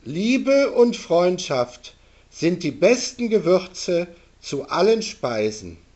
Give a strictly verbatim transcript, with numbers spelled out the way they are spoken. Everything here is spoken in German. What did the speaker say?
Liebe und Freundschaft sind die besten Gewürze zu allen Speisen.